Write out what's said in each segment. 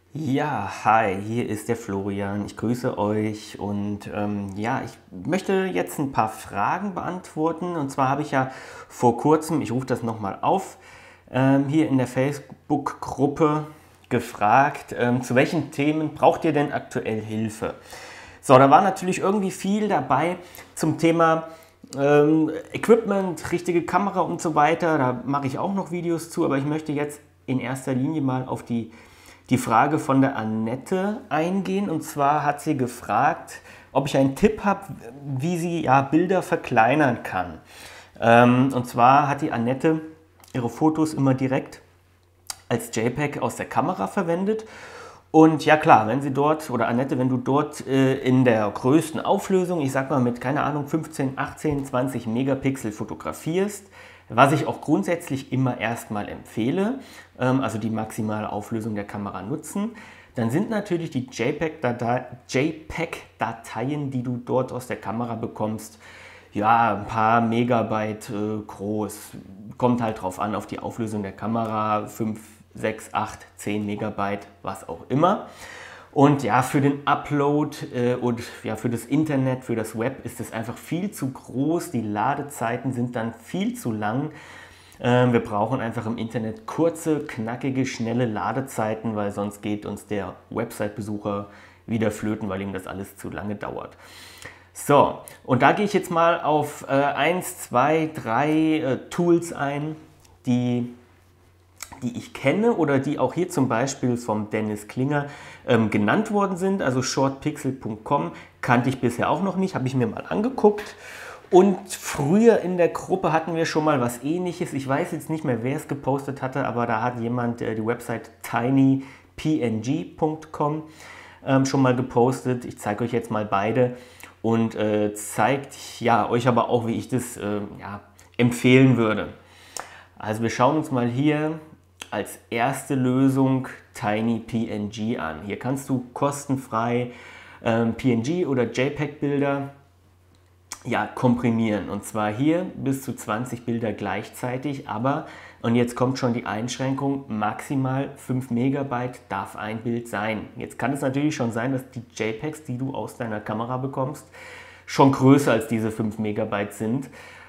Ja, hi, hier ist der Florian. Ich grüße euch und ja, ich möchte jetzt ein paar Fragen beantworten. Und zwar habe ich ja vor kurzem, ich rufe das nochmal auf, hier in der Facebook-Gruppe gefragt, zu welchen Themen braucht ihr denn aktuell Hilfe? So, da war natürlich irgendwie viel dabei zum Thema Equipment, richtige Kamera und so weiter. Da mache ich auch noch Videos zu, aber ich möchte jetzt in erster Linie mal auf die Frage von der Annette eingehen. Und zwar hat sie gefragt, ob ich einen Tipp habe, wie sie ja, Bilder verkleinern kann. Und zwar hat die Annette ihre Fotos immer direkt als JPEG aus der Kamera verwendet. Und ja klar, wenn sie dort, oder Annette, wenn du dort in der größten Auflösung, ich sag mal mit, keine Ahnung, 15, 18, 20 Megapixel fotografierst, was ich auch grundsätzlich immer erstmal empfehle, also die maximale Auflösung der Kamera nutzen, dann sind natürlich die JPEG-Dateien, die du dort aus der Kamera bekommst, ja, ein paar Megabyte groß. Kommt halt drauf an, auf die Auflösung der Kamera, 5, 6, 8, 10 Megabyte, was auch immer. Und ja, für den Upload und ja, für das Internet, für das Web ist es einfach viel zu groß. Die Ladezeiten sind dann viel zu lang. Wir brauchen einfach im Internet kurze, knackige, schnelle Ladezeiten, weil sonst geht uns der Website-Besucher wieder flöten, weil ihm das alles zu lange dauert. So, und da gehe ich jetzt mal auf 1, 2, 3 Tools ein, die ich kenne oder die auch hier zum Beispiel vom Dennis Klinger genannt worden sind. Also shortpixel.com kannte ich bisher auch noch nicht, habe ich mir mal angeguckt. Und früher in der Gruppe hatten wir schon mal was Ähnliches. Ich weiß jetzt nicht mehr, wer es gepostet hatte, aber da hat jemand die Website tinypng.com schon mal gepostet. Ich zeige euch jetzt mal beide und zeigt ja, euch aber auch, wie ich das ja, empfehlen würde. Also wir schauen uns mal hier als erste Lösung TinyPNG an. Hier kannst du kostenfrei PNG oder JPEG-Bilder ja, komprimieren. Und zwar hier bis zu 20 Bilder gleichzeitig, aber, und jetzt kommt schon die Einschränkung, maximal 5 Megabyte darf ein Bild sein. Jetzt kann es natürlich schon sein, dass die JPEGs, die du aus deiner Kamera bekommst, schon größer als diese 5 Megabyte sind.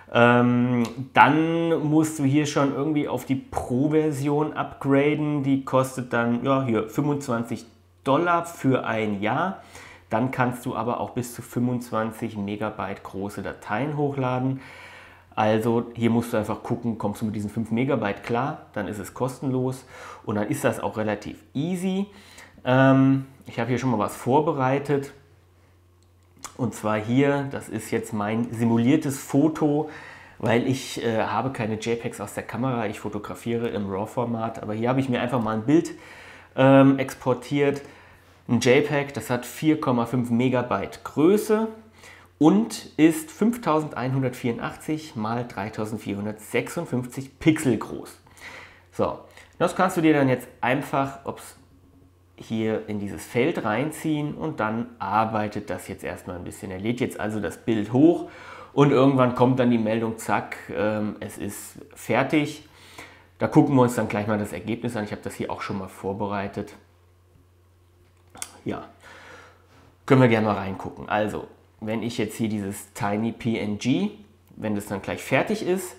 Dann musst du hier schon irgendwie auf die Pro-Version upgraden. Die kostet dann ja, hier $25 für ein Jahr. Dann kannst du aber auch bis zu 25 Megabyte große Dateien hochladen. Also hier musst du einfach gucken, kommst du mit diesen 5 Megabyte klar, dann ist es kostenlos und dann ist das auch relativ easy. Ich habe hier schon mal was vorbereitet. Und zwar hier, das ist jetzt mein simuliertes Foto, weil ich habe keine JPEGs aus der Kamera, ich fotografiere im RAW-Format, aber hier habe ich mir einfach mal ein Bild exportiert, ein JPEG, das hat 4,5 Megabyte Größe und ist 5184 mal 3456 Pixel groß. So, das kannst du dir dann jetzt einfach, hier in dieses Feld reinziehen und dann arbeitet das jetzt erstmal ein bisschen. Er lädt jetzt also das Bild hoch und irgendwann kommt dann die Meldung, zack, es ist fertig. Da gucken wir uns dann gleich mal das Ergebnis an. Ich habe das hier auch schon mal vorbereitet. Ja, können wir gerne mal reingucken. Also, wenn ich jetzt hier dieses TinyPNG, wenn das dann gleich fertig ist,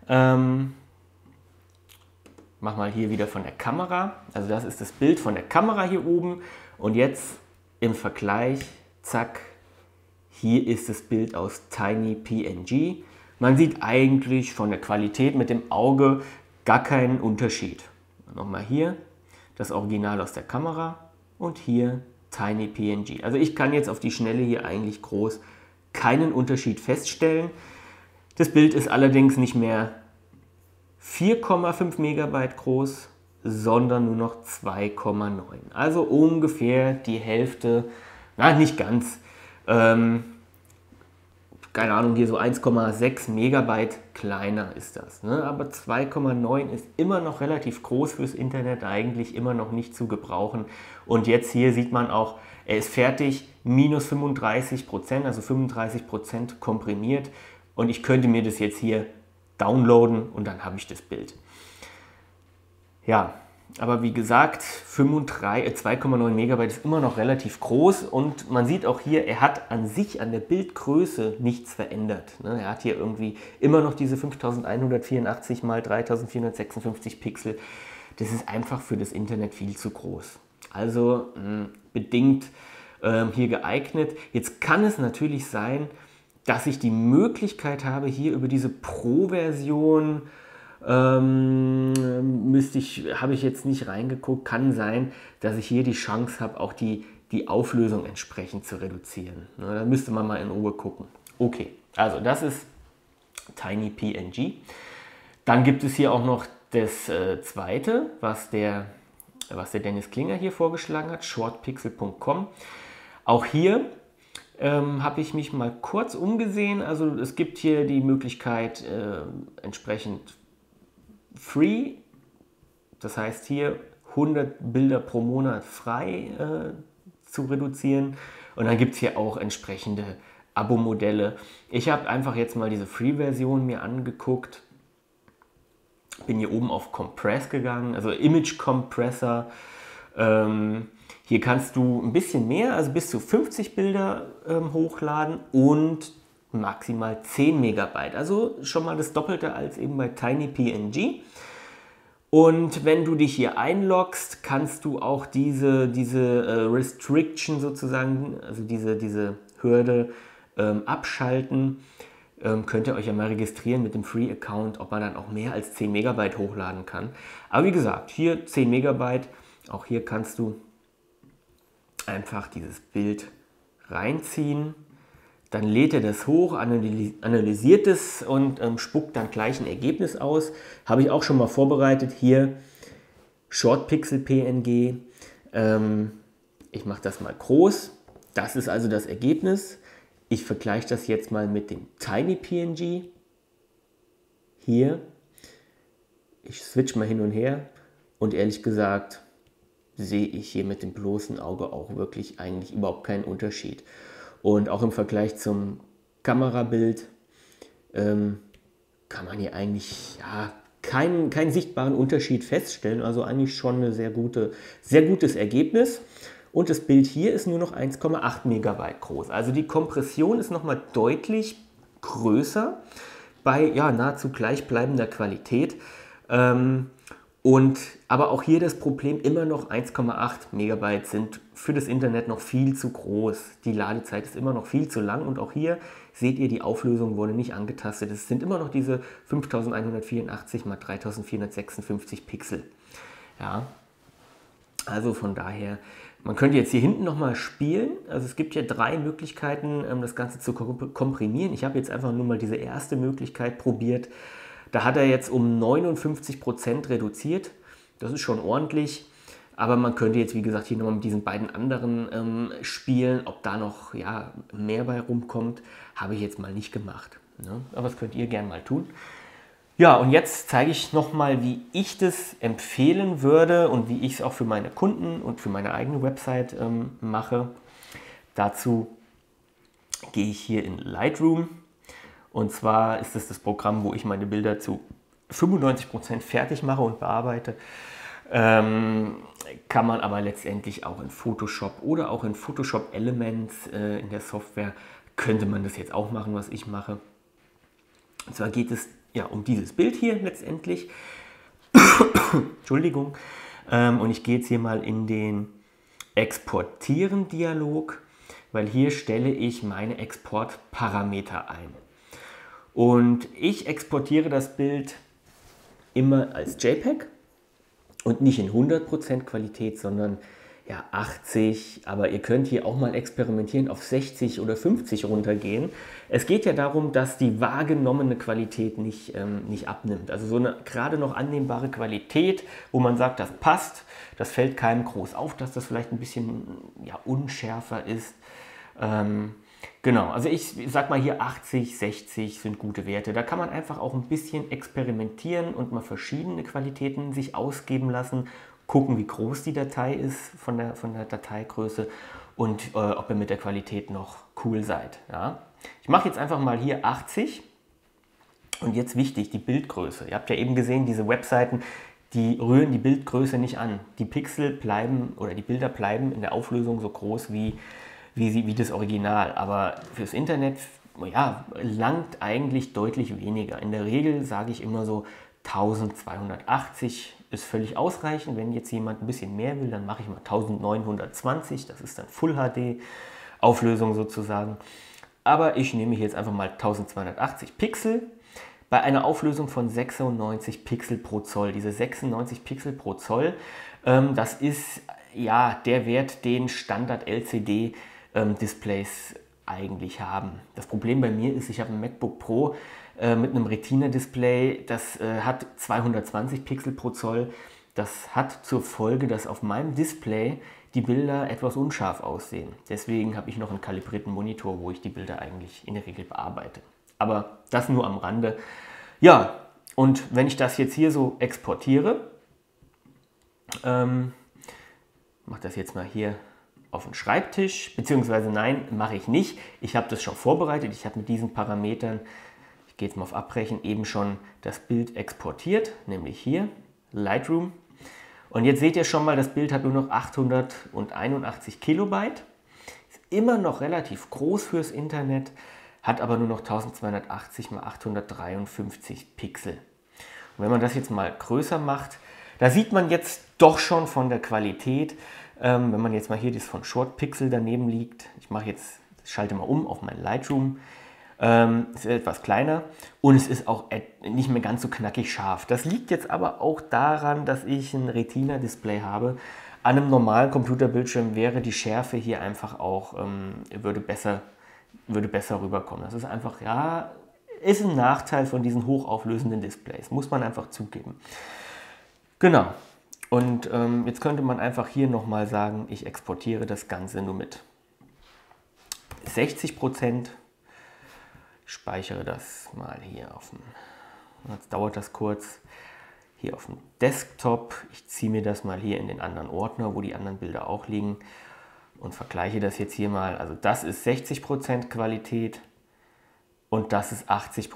mach mal hier wieder von der Kamera. Also das ist das Bild von der Kamera hier oben. Und jetzt im Vergleich, zack, hier ist das Bild aus TinyPNG. Man sieht eigentlich von der Qualität mit dem Auge gar keinen Unterschied. Nochmal hier das Original aus der Kamera und hier TinyPNG. Also ich kann jetzt auf die Schnelle hier eigentlich groß keinen Unterschied feststellen. Das Bild ist allerdings nicht mehr 4,5 Megabyte groß, sondern nur noch 2,9. Also ungefähr die Hälfte, na nicht ganz, keine Ahnung, hier so 1,6 Megabyte kleiner ist das. Ne? Aber 2,9 ist immer noch relativ groß fürs Internet, eigentlich immer noch nicht zu gebrauchen. Und jetzt hier sieht man auch, er ist fertig, minus 35%, also 35% komprimiert. Und ich könnte mir das jetzt hier downloaden und dann habe ich das Bild. Ja, aber wie gesagt, 2,9 Megabyte ist immer noch relativ groß und man sieht auch hier, er hat an sich, an der Bildgröße nichts verändert. Ne? Er hat hier irgendwie immer noch diese 5184 x 3456 Pixel. Das ist einfach für das Internet viel zu groß. Also bedingt hier geeignet. Jetzt kann es natürlich sein, dass ich die Möglichkeit habe, hier über diese Pro-Version, habe ich jetzt nicht reingeguckt, kann sein, dass ich hier die Chance habe, auch die Auflösung entsprechend zu reduzieren. Ne, da müsste man mal in Ruhe gucken. Okay, also das ist TinyPNG. Dann gibt es hier auch noch das zweite, was der Dennis Klinger hier vorgeschlagen hat, shortpixel.com. Auch hier habe ich mich mal kurz umgesehen. Also es gibt hier die Möglichkeit entsprechend free, das heißt hier 100 Bilder pro Monat frei zu reduzieren. Und dann gibt es hier auch entsprechende Abo-Modelle. Ich habe einfach jetzt mal diese Free-Version mir angeguckt. Bin hier oben auf Compress gegangen, also Image Compressor. Hier kannst du ein bisschen mehr, also bis zu 50 Bilder hochladen und maximal 10 Megabyte. Also schon mal das Doppelte als eben bei TinyPNG. Und wenn du dich hier einloggst, kannst du auch diese Restriction sozusagen, also diese Hürde abschalten. Könnt ihr euch ja mal registrieren mit dem Free-Account, ob man dann auch mehr als 10 Megabyte hochladen kann. Aber wie gesagt, hier 10 Megabyte, auch hier kannst du einfach dieses Bild reinziehen. Dann lädt er das hoch, analysiert es und spuckt dann gleich ein Ergebnis aus. Habe ich auch schon mal vorbereitet. Hier Short-Pixel PNG. Ich mache das mal groß. Das ist also das Ergebnis. Ich vergleiche das jetzt mal mit dem TinyPNG. Hier. Ich switch mal hin und her. Und ehrlich gesagt sehe ich hier mit dem bloßen Auge auch wirklich eigentlich überhaupt keinen Unterschied. Und auch im Vergleich zum Kamerabild kann man hier eigentlich keinen sichtbaren Unterschied feststellen. Also eigentlich schon ein sehr gutes Ergebnis. Und das Bild hier ist nur noch 1,8 Megabyte groß. Also die Kompression ist nochmal deutlich größer bei nahezu gleichbleibender Qualität. Aber auch hier das Problem, immer noch 1,8 Megabyte sind für das Internet noch viel zu groß. Die Ladezeit ist immer noch viel zu lang und auch hier seht ihr, die Auflösung wurde nicht angetastet. Es sind immer noch diese 5184 x 3456 Pixel. Ja, also von daher, man könnte jetzt hier hinten nochmal spielen. Also es gibt hier 3 Möglichkeiten, das Ganze zu komprimieren. Ich habe jetzt einfach nur mal diese erste Möglichkeit probiert. Da hat er jetzt um 59% reduziert. Das ist schon ordentlich. Aber man könnte jetzt, wie gesagt, hier nochmal mit diesen beiden anderen spielen. Ob da noch mehr bei rumkommt, habe ich jetzt mal nicht gemacht. Ne? Aber das könnt ihr gerne mal tun. Ja, und jetzt zeige ich nochmal, wie ich das empfehlen würde und wie ich es auch für meine Kunden und für meine eigene Website mache. Dazu gehe ich hier in Lightroom. Und zwar ist es das Programm, wo ich meine Bilder zu 95% fertig mache und bearbeite. Kann man aber letztendlich auch in Photoshop oder auch in Photoshop Elements in der Software, könnte man das jetzt auch machen, was ich mache. Und zwar geht es um dieses Bild hier letztendlich. Entschuldigung. Und ich gehe jetzt hier mal in den Exportieren-Dialog, weil hier stelle ich meine Exportparameter ein. Und ich exportiere das Bild immer als JPEG und nicht in 100% Qualität, sondern 80, aber ihr könnt hier auch mal experimentieren, auf 60 oder 50 runtergehen. Es geht ja darum, dass die wahrgenommene Qualität nicht abnimmt. Also so eine gerade noch annehmbare Qualität, wo man sagt, das passt, das fällt keinem groß auf, dass das vielleicht ein bisschen unschärfer ist. Genau, also ich sag mal hier 80, 60 sind gute Werte. Da kann man einfach auch ein bisschen experimentieren und mal verschiedene Qualitäten sich ausgeben lassen, gucken, wie groß die Datei ist von der Dateigröße und ob ihr mit der Qualität noch cool seid. Ja? Ich mache jetzt einfach mal hier 80 und jetzt wichtig, die Bildgröße. Ihr habt ja eben gesehen, diese Webseiten, die rühren die Bildgröße nicht an. Die Pixel bleiben oder die Bilder bleiben in der Auflösung so groß wie das Original. Aber fürs Internet, ja, langt eigentlich deutlich weniger. In der Regel sage ich immer so 1280 ist völlig ausreichend. Wenn jetzt jemand ein bisschen mehr will, dann mache ich mal 1920. Das ist dann Full HD Auflösung sozusagen. Aber ich nehme hier jetzt einfach mal 1280 Pixel bei einer Auflösung von 96 Pixel pro Zoll. Diese 96 Pixel pro Zoll, das ist ja der Wert, den Standard-LCD-Displays eigentlich haben. Das Problem bei mir ist, ich habe ein MacBook Pro mit einem Retina-Display, das hat 220 Pixel pro Zoll. Das hat zur Folge, dass auf meinem Display die Bilder etwas unscharf aussehen. Deswegen habe ich noch einen kalibrierten Monitor, wo ich die Bilder eigentlich in der Regel bearbeite. Aber das nur am Rande. Ja, und wenn ich das jetzt hier so exportiere, mache das jetzt mal hier auf den Schreibtisch, beziehungsweise nein, mache ich nicht. Ich habe das schon vorbereitet. Ich habe mit diesen Parametern, ich gehe jetzt mal auf Abbrechen, eben schon das Bild exportiert, nämlich hier, Lightroom. Und jetzt seht ihr schon mal, das Bild hat nur noch 881 Kilobyte. Ist immer noch relativ groß fürs Internet, hat aber nur noch 1280 x 853 Pixel. Und wenn man das jetzt mal größer macht, da sieht man jetzt doch schon von der Qualität, wenn man jetzt mal hier das von Short Pixel daneben liegt, ich mache jetzt, schalte mal um auf mein Lightroom, ist etwas kleiner und es ist auch nicht mehr ganz so knackig scharf. Das liegt jetzt aber auch daran, dass ich ein Retina-Display habe. An einem normalen Computerbildschirm wäre die Schärfe hier einfach auch, würde besser rüberkommen. Das ist einfach, ja, ist ein Nachteil von diesen hochauflösenden Displays, muss man einfach zugeben. Genau. Und jetzt könnte man einfach hier nochmal sagen, ich exportiere das Ganze nur mit 60%. Speichere das mal hier auf dem, jetzt dauert das kurz, hier auf dem Desktop. Ich ziehe mir das mal hier in den anderen Ordner, wo die anderen Bilder auch liegen und vergleiche das jetzt hier mal. Also das ist 60% Qualität und das ist 80%.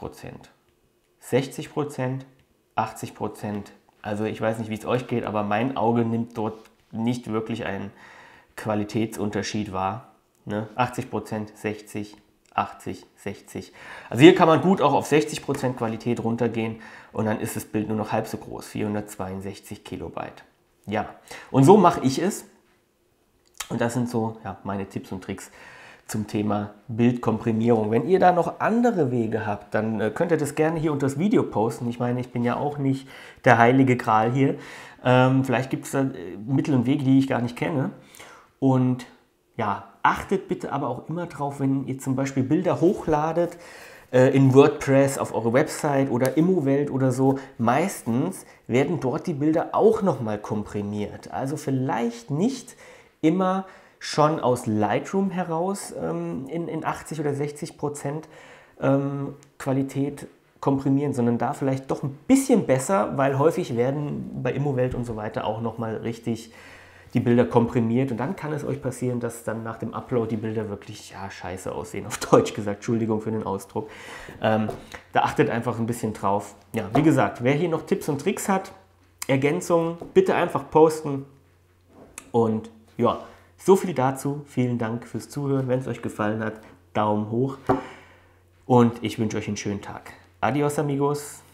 60%, 80%. Also ich weiß nicht, wie es euch geht, aber mein Auge nimmt dort nicht wirklich einen Qualitätsunterschied wahr. Ne? 80%, 60%. 80, 60. Also hier kann man gut auch auf 60% Qualität runtergehen und dann ist das Bild nur noch halb so groß, 462 Kilobyte. Ja, und so mache ich es. Und das sind so ja, meine Tipps und Tricks zum Thema Bildkomprimierung. Wenn ihr da noch andere Wege habt, dann könnt ihr das gerne hier unter das Video posten. Ich meine, ich bin ja auch nicht der heilige Gral hier. Vielleicht gibt es da Mittel und Wege, die ich gar nicht kenne. Und ja, achtet bitte aber auch immer drauf, wenn ihr zum Beispiel Bilder hochladet in WordPress auf eure Website oder Immowelt oder so. Meistens werden dort die Bilder auch nochmal komprimiert. Also vielleicht nicht immer schon aus Lightroom heraus in 80 oder 60% Qualität komprimieren, sondern da vielleicht doch ein bisschen besser, weil häufig werden bei Immowelt und so weiter auch nochmal richtig die Bilder komprimiert und dann kann es euch passieren, dass dann nach dem Upload die Bilder wirklich ja, scheiße aussehen, auf Deutsch gesagt, Entschuldigung für den Ausdruck. Da achtet einfach ein bisschen drauf. Ja, wie gesagt, wer hier noch Tipps und Tricks hat, Ergänzungen, bitte einfach posten und ja, so viel dazu. Vielen Dank fürs Zuhören. Wenn es euch gefallen hat, Daumen hoch und ich wünsche euch einen schönen Tag. Adios, amigos.